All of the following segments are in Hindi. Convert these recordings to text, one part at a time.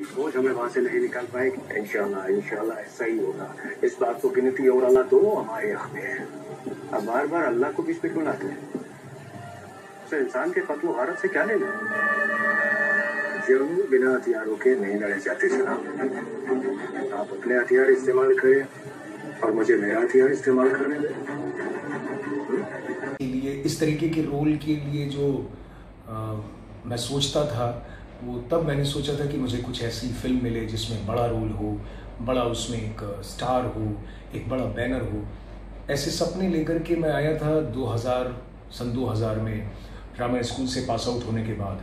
सोच हमें वहां से नहीं निकाल पाएगी। इंशाल्लाह इंशाल्लाह ऐसा ही होगा। इस बात को गिनती और अल्लाह दोनों हमारे यहाँ में है। अब बार बार अल्लाह को बीच में क्यों लाते हैं? तो इंसान के कत्ल गारत से क्या लेना? जंग बिना हथियारों के नहीं लड़े जाते जनाब। आप अपने हथियार इस्तेमाल करें और मुझे मेरा हथियार इस्तेमाल करने दें। के लिए इस तरीके के रोल के लिए जो मैं सोचता था, वो तब मैंने सोचा था कि मुझे कुछ ऐसी फिल्म मिले जिसमें बड़ा रोल हो, बड़ा उसमें एक स्टार हो, एक बड़ा बैनर हो। ऐसे सपने लेकर के मैं आया था सन 2000 में ड्रामा स्कूल से पास आउट होने के बाद।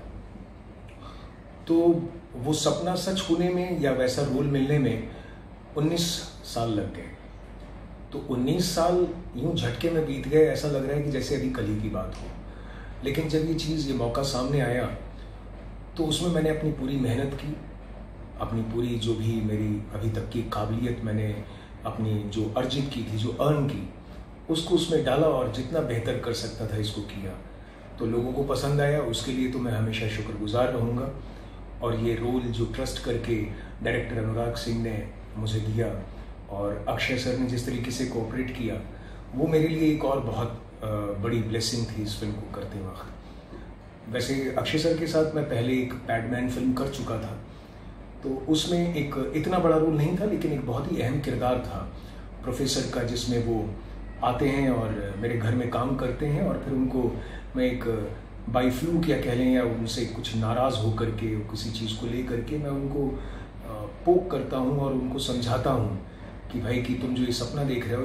तो वो सपना सच होने में या वैसा रोल मिलने में 19 साल लग गए। तो 19 साल यूं झटके में बीत गए, ऐसा लग रहा है कि जैसे अभी कल ही की बात हो। लेकिन जब ये मौका सामने आया तो उसमें मैंने अपनी पूरी मेहनत की, अपनी पूरी जो भी मेरी अभी तक की काबिलियत मैंने अपनी जो अर्जित की थी, जो अर्न की, उसको उसमें डाला और जितना बेहतर कर सकता था इसको किया। तो लोगों को पसंद आया, उसके लिए तो मैं हमेशा शुक्रगुजार रहूँगा। और ये रोल जो ट्रस्ट करके डायरेक्टर अनुराग सिंह ने मुझे दिया और अक्षय सर ने जिस तरीके से कोऑपरेट किया, वो मेरे लिए एक और बहुत बड़ी ब्लेसिंग थी इस फिल्म को करते वक्त। वैसे अक्षय सर के साथ मैं पहले एक पैडमैन फिल्म कर चुका था, तो उसमें एक इतना बड़ा रोल नहीं था, लेकिन एक बहुत ही अहम किरदार था प्रोफेसर का, जिसमें वो आते हैं और मेरे घर में काम करते हैं और फिर उनको मैं एक बाई फ्लू क्या कह लें या उनसे कुछ नाराज़ होकर के किसी चीज़ को ले करके मैं उनको पोक करता हूँ और उनको समझाता हूँ कि भाई कि तुम जो ये सपना देख रहे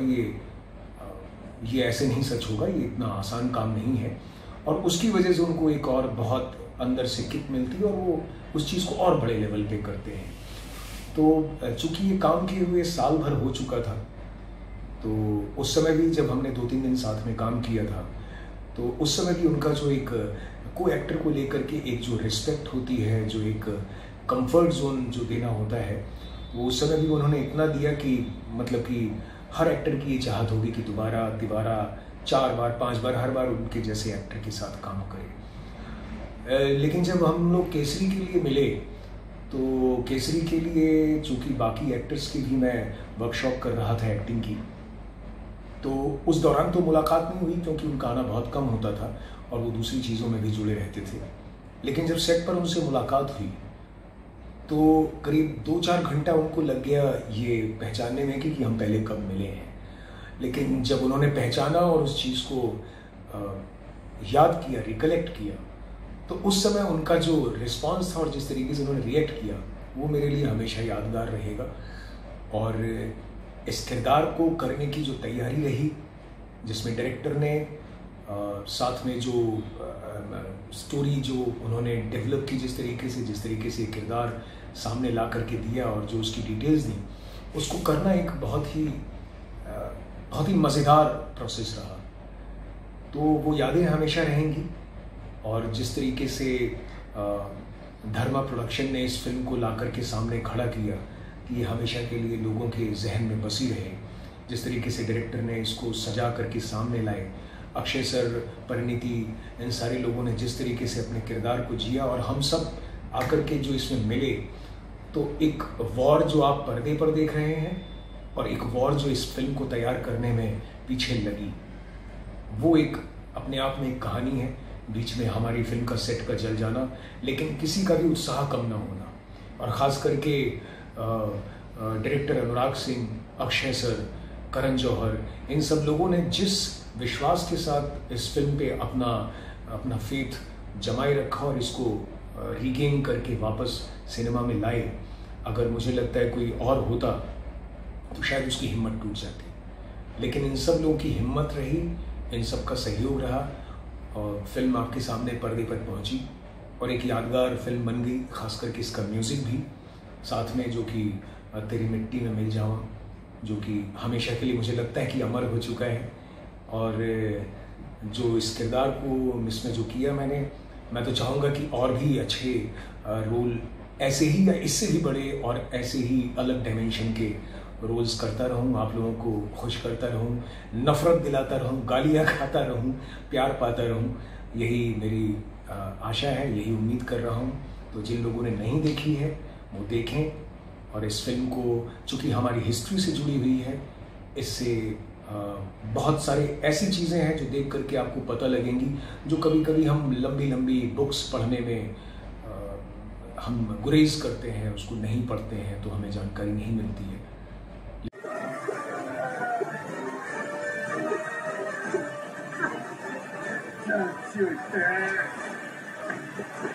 हो ये ऐसे नहीं सच होगा, ये इतना आसान काम नहीं है। और उसकी वजह से उनको एक और बहुत अंदर से किक मिलती है और वो उस चीज़ को और बड़े लेवल पे करते हैं। तो चूंकि ये काम किए हुए साल भर हो चुका था, तो उस समय भी जब हमने 2-3 दिन साथ में काम किया था, तो उस समय भी उनका जो एक को एक्टर को लेकर के एक जो रिस्पेक्ट होती है, जो एक कंफर्ट जोन जो देना होता है, वो उस समय भी उन्होंने इतना दिया कि मतलब कि हर एक्टर की ये चाहत होगी कि दोबारा 4 बार 5 बार हर बार उनके जैसे एक्टर के साथ काम करे। लेकिन जब हम लोग केसरी के लिए मिले, तो केसरी के लिए चूँकि बाकी एक्टर्स की भी मैं वर्कशॉप कर रहा था एक्टिंग की, तो उस दौरान तो मुलाकात नहीं हुई क्योंकि उनका आना बहुत कम होता था और वो दूसरी चीज़ों में भी जुड़े रहते थे। लेकिन जब सेट पर उनसे मुलाकात हुई तो करीब 2-4 घंटा उनको लग गया ये पहचानने में कि हम पहले कब मिले हैं। लेकिन जब उन्होंने पहचाना और उस चीज़ को याद किया, रिकलेक्ट किया, तो उस समय उनका जो रिस्पांस था और जिस तरीके से उन्होंने रिएक्ट किया, वो मेरे लिए हमेशा यादगार रहेगा। और इस किरदार को करने की जो तैयारी रही, जिसमें डायरेक्टर ने साथ में जो स्टोरी जो उन्होंने डेवलप की, जिस तरीके से किरदार सामने ला करके दिया और जो उसकी डिटेल्स दी, उसको करना एक बहुत ही मज़ेदार प्रोसेस रहा। तो वो यादें हमेशा रहेंगी। और जिस तरीके से धर्मा प्रोडक्शन ने इस फिल्म को ला करके सामने खड़ा किया कि ये हमेशा के लिए लोगों के जहन में बसी रहे, जिस तरीके से डायरेक्टर ने इसको सजा करके सामने लाए, अक्षय सर, परिणीति, इन सारे लोगों ने जिस तरीके से अपने किरदार को जिया और हम सब आकर के जो इसमें मिले, तो एक वॉर जो आप पर्दे पर देख रहे हैं और एक वॉर जो इस फिल्म को तैयार करने में पीछे लगी, वो एक अपने आप में एक कहानी है। बीच में हमारी फिल्म का सेट का जल जाना, लेकिन किसी का भी उत्साह कम ना होना, और ख़ास करके डायरेक्टर अनुराग सिंह, अक्षय सर, करण जौहर, इन सब लोगों ने जिस विश्वास के साथ इस फिल्म पे अपना फेथ जमाए रखा और इसको रीगेन करके वापस सिनेमा में लाए, अगर मुझे लगता है कोई और होता तो शायद उसकी हिम्मत टूट जाती। लेकिन इन सब लोगों की हिम्मत रही, इन सब का सहयोग रहा और फिल्म आपके सामने पर्दे पर पहुंची और एक यादगार फिल्म बन गई। खास करके इसका म्यूज़िक भी साथ में, जो कि तेरी मिट्टी में मिल जाऊँ, जो कि हमेशा के लिए मुझे लगता है कि अमर हो चुका है। और जो इस किरदार को इसमें जो किया मैं तो चाहूँगा कि और भी अच्छे रोल ऐसे ही या इससे भी बड़े और ऐसे ही अलग डायमेंशन के रोल्स करता रहूँ, आप लोगों को खुश करता रहूँ, नफ़रत दिलाता रहूँ, गालियाँ खाता रहूँ, प्यार पाता रहूँ। यही मेरी आशा है, यही उम्मीद कर रहा हूँ। तो जिन लोगों ने नहीं देखी है वो देखें। और इस फिल्म को, चूँकि हमारी हिस्ट्री से जुड़ी हुई है, इससे बहुत सारे ऐसी चीज़ें हैं जो देख करके आपको पता लगेंगी, जो कभी कभी हम लंबी लंबी बुक्स पढ़ने में हम गुरेज करते हैं, उसको नहीं पढ़ते हैं तो हमें जानकारी नहीं मिलती है। That's your dad.